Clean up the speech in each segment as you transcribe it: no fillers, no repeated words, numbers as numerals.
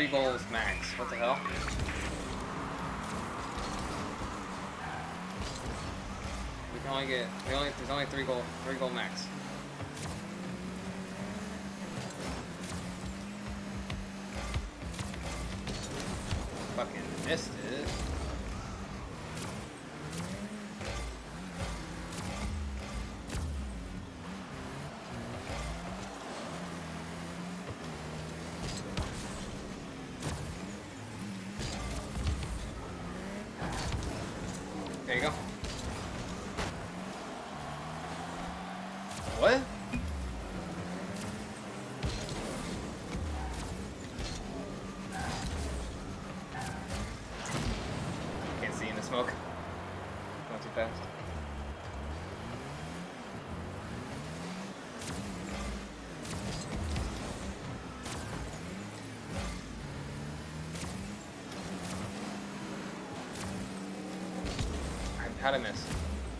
goals max. What the hell? We can only get. There's only three goal max. Fucking missed it. There you go. What? Can't see in the smoke. Not too fast. How'd I miss?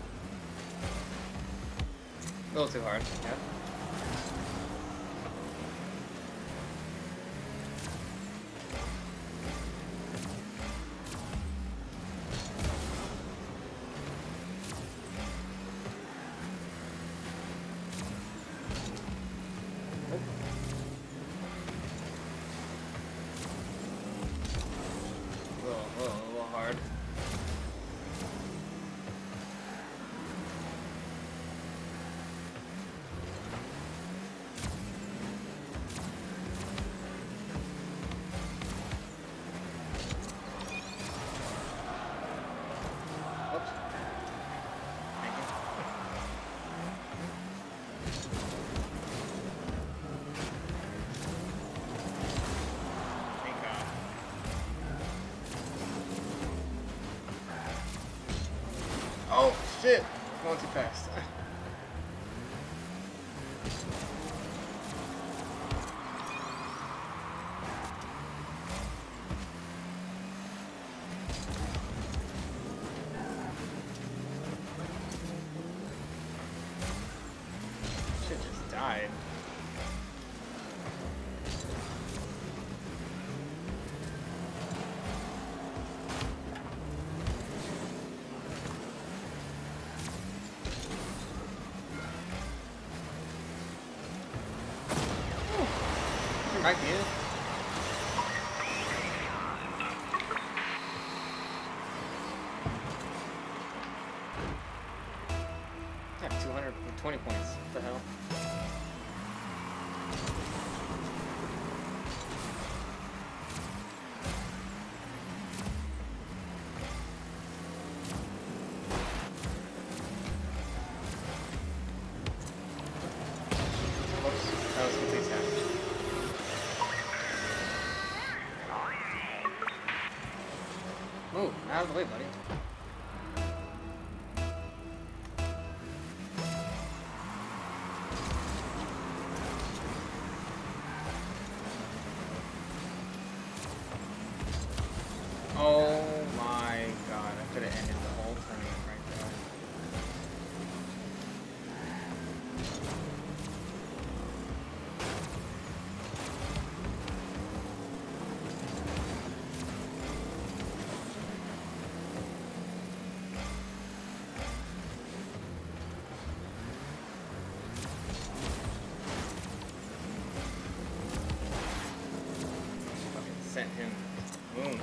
A little too hard, yeah. A little hard. Oh shit! Going too fast. Shit just died. Right here. I have 220 points. What the hell? Whoops, that was complete damage. Move out of the way, buddy. Oh my god, I could have ended the whole tournament right there. Sent him. Boom.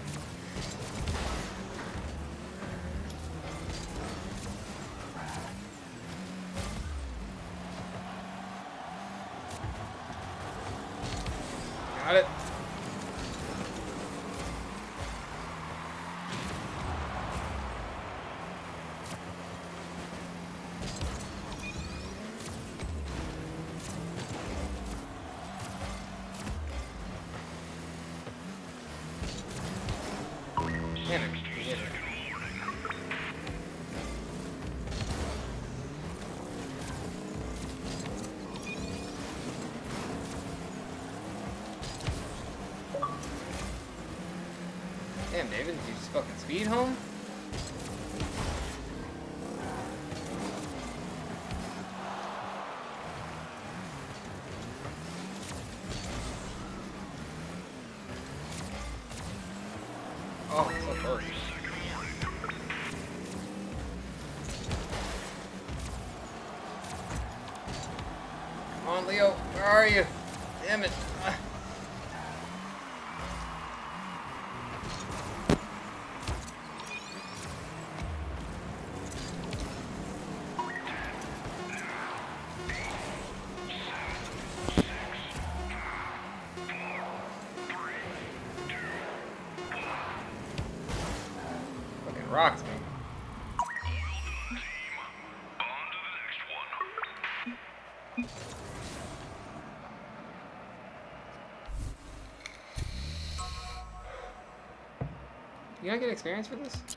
Got it. Damn it. We hit it. Damn, David, did you just fucking speed home? Oh, so close. Come on, Leo. Where are you? Damn it. Fucking rocked me. You not get experience for this?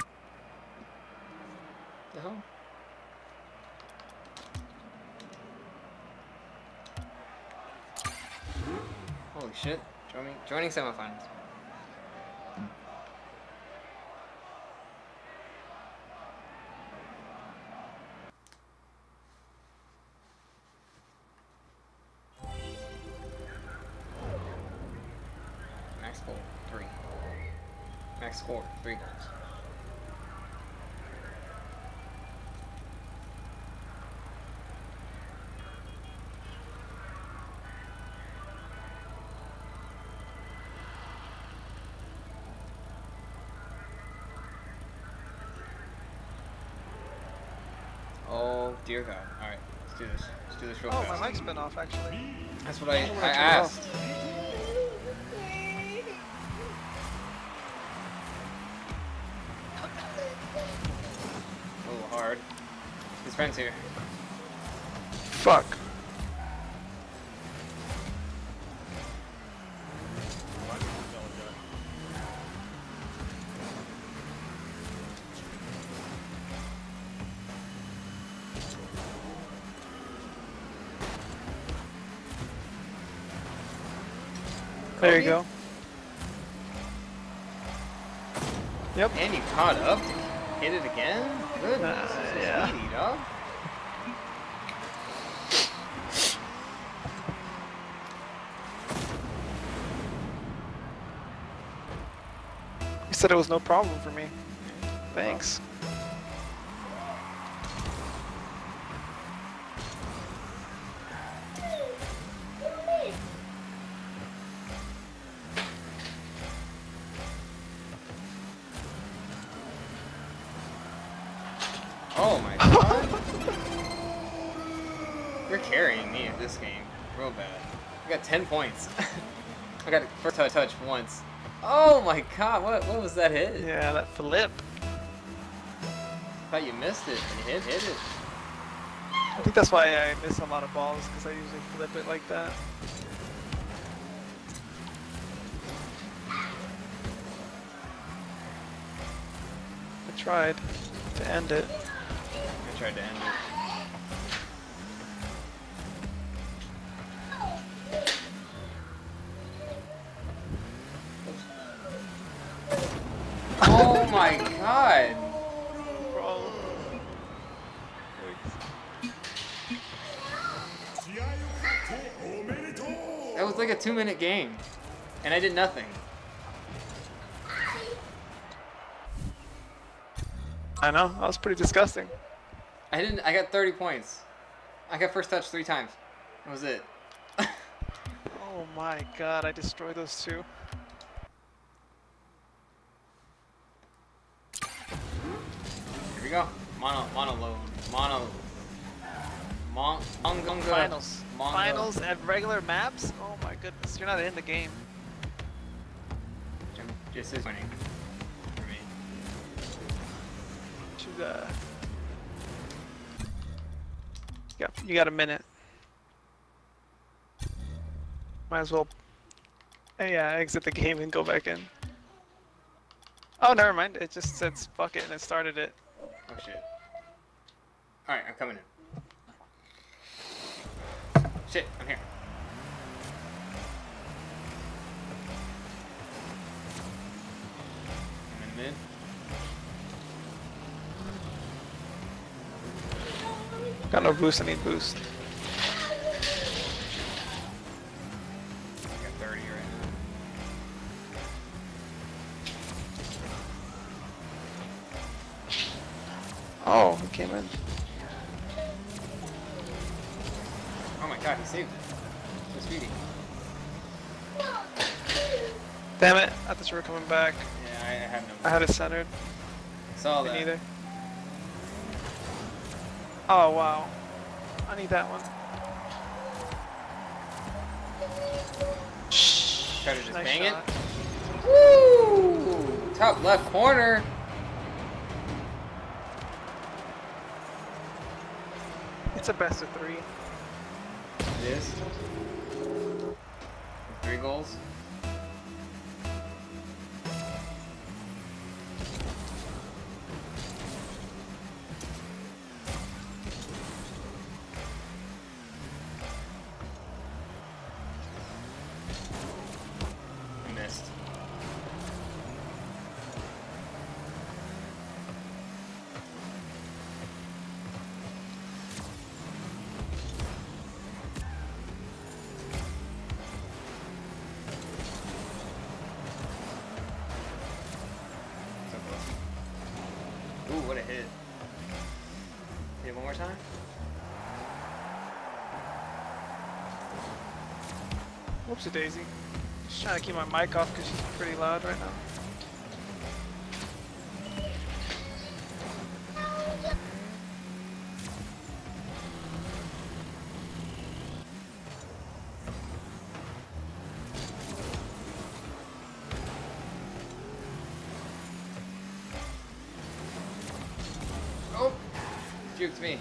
The hell? Holy shit. Joining semifinals. Max goal, 3. Max score, 3 goals. Oh dear God. Alright, let's do this. Let's do this real fast. Oh, my mic's been off actually. That's what I asked. A little hard. His friend's here. Fuck. There you go. Yep. And you caught up. Hit it again? Goodness. This is yeah. speedy, dog. You said it was no problem for me. Thanks. Oh my God. You're carrying me in this game. Real bad. I got 10 points. I got first touch once. Oh my God, what was that hit? Yeah, that flip. I thought you missed it. And you hit it. I think that's why I miss a lot of balls, because I usually flip it like that. I tried to end it. I tried to end it. Oh my God! Bro. That was like a 2-minute game, and I did nothing. I know, that was pretty disgusting. I got 30 points. I got first touch 3 times. That was it. Oh my God, I destroyed those two. Here we go. Mongonga. Finals. Mongo. Finals at regular maps? Oh my goodness, you're not in the game. Just is winning for me. Should, you got a minute. Might as well, yeah, exit the game and go back in. Oh, never mind. It just says fuck it and it started it. Oh shit. Alright, I'm coming in. Shit, I'm here. I'm in mid. Got no boost, I need boost. I got 30 right came in. Oh my god, he saved it. So speedy. Damn it! I thought you were coming back. Yeah, I had no. I had it centered. Saw Me that. neither. Oh wow. I need that one. Try to just Nice bang shot. it. Woo! Top left corner. It's a best of 3. It is. 3 goals. I missed. So close. Ooh, what a hit. Hit one more time? Whoopsie daisy. Just trying to keep my mic off because she's pretty loud right now. Oh! Juked me.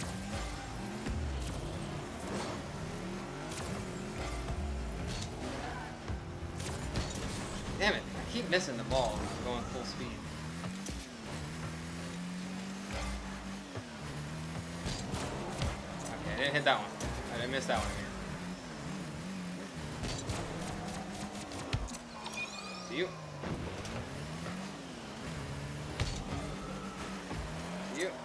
Damn it, I keep missing the ball going full speed. Okay, I didn't hit that one. I missed that one again. See you. See you.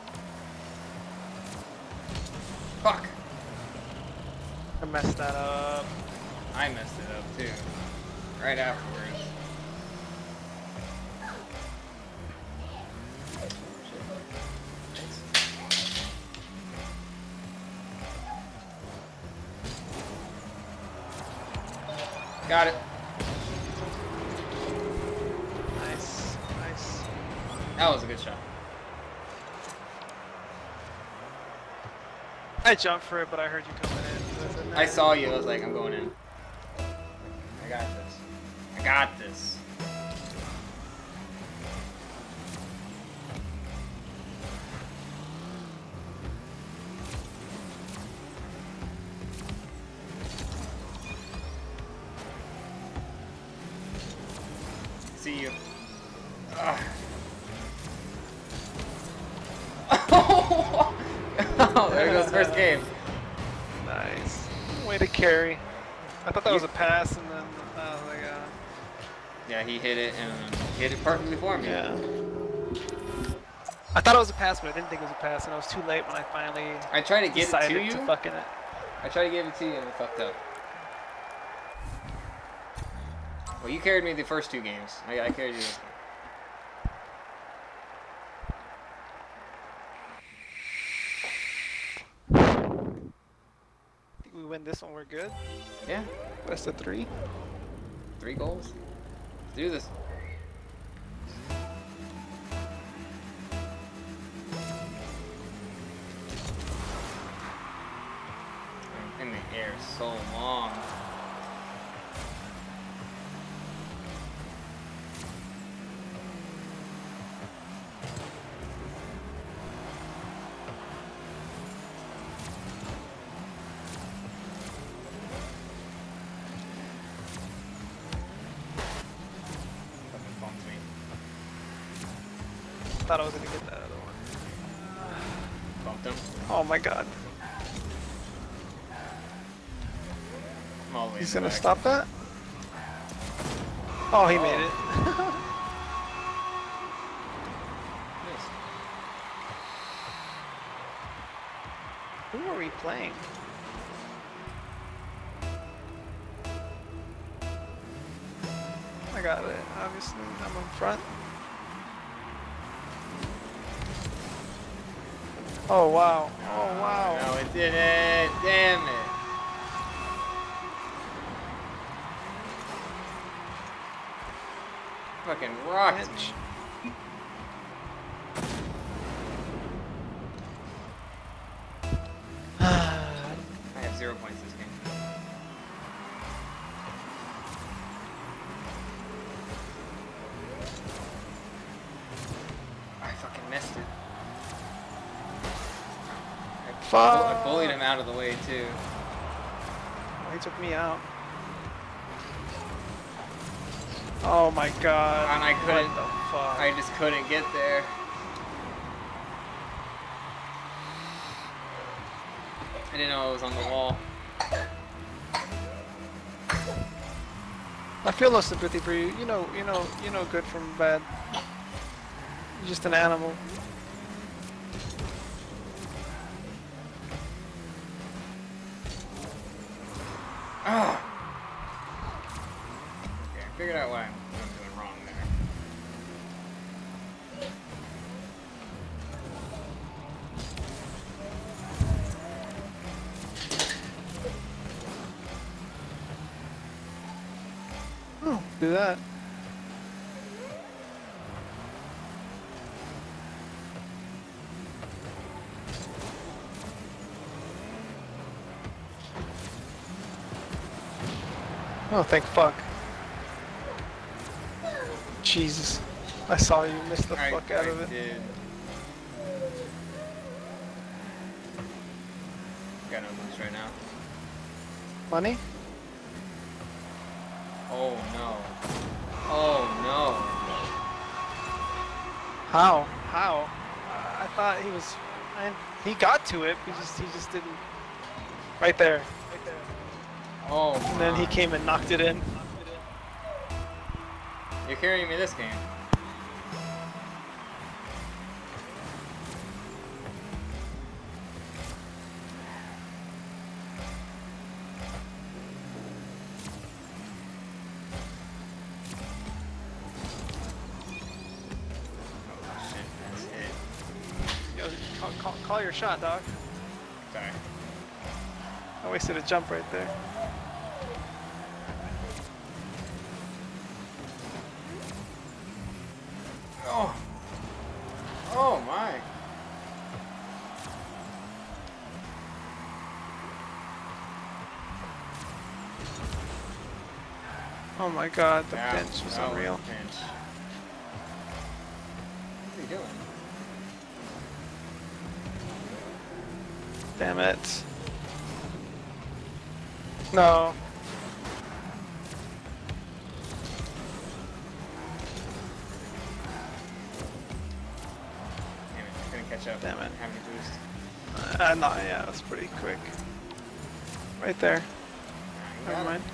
Fuck! I messed that up. I messed it up too. Right afterwards. Got it. Nice, nice. That was a good shot. I jumped for it, but I heard you coming in. I saw you. I was like, I'm going in. I got this. I got this. See you. Ugh. Oh, there goes first game. Nice. Way to carry. I thought that was a pass, and then I was like, Yeah, he hit it and hit it perfectly for me. yeah. I thought it was a pass, but I didn't think it was a pass, and I was too late when I finally I tried to get it decided to you. to fucking it. I tried to give it to you and it fucked up. Well, you carried me the first 2 games. I carried you this one. Think we win this one, we're good. Yeah, Best of 3. 3 goals. Let's do this. In the air so long. Fucking bumped me. Thought I was gonna get that other one. Bumped him. Oh my god. I'm all the way He's in the gonna back. stop that? Oh, he made it. Nice. Who are we playing? I got it, obviously. I'm in front. Oh wow. Oh wow. No, it didn't. Damn it. Fucking rocked me. I have 0 points this game. I fucking missed it. I bullied him out of the way too. He took me out. Oh my god. And I couldn't. What the fuck? I just couldn't get there. I didn't know it was on the wall. I feel no sympathy for you. You know good from bad. You're just an animal. Ah. Okay, I figured out what I'm doing wrong there. Oh, do that. Oh, thank fuck. Jesus. I saw you miss the fuck out of it. I did. Got no boost right now. Money? Oh no. Oh no. How? How? I thought he was. He got to it. He just didn't. Right there. Right there. Oh. And then he came and knocked it in. You're carrying me this game. Call your shot, dog. Sorry. I wasted a jump right there. Oh. Oh my. Oh my god, the Yeah, pinch was that unreal. a pinch. What are you doing? Damn it. No. Damn it, I couldn't catch up. Damn it. Have any boost. No, yeah, that's pretty quick. Right there. Nah, Never mind.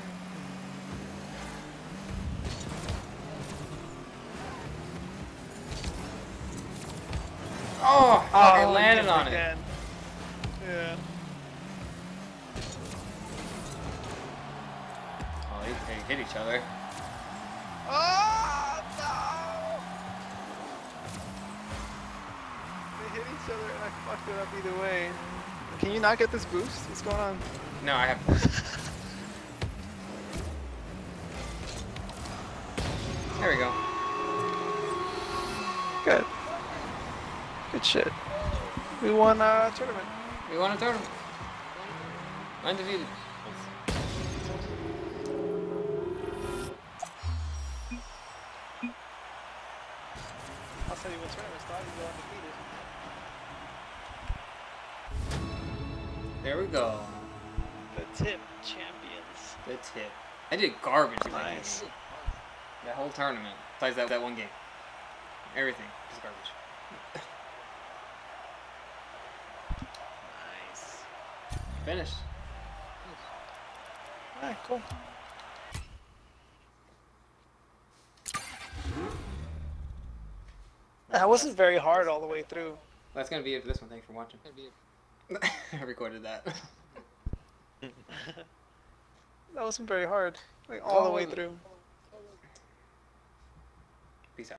Oh, I landed you on it. again. Yeah. Oh, they hit each other. Oh no! They hit each other and I fucked it up either way. Can you not get this boost? What's going on? No, I have. There we go. Good. Good shit. We won a tournament. We won a tournament. Undefeated. I'll tell you what tournament started. You go undefeated. There we go. The tip champions. The tip. I did garbage. in that Nice. game. That whole tournament. Besides that one game. Everything. Just garbage. Nice. Finished. Alright, cool. That wasn't very hard all the way through. That's gonna be it for this one. Thanks for watching. I recorded that. That wasn't very hard. Like all the way through.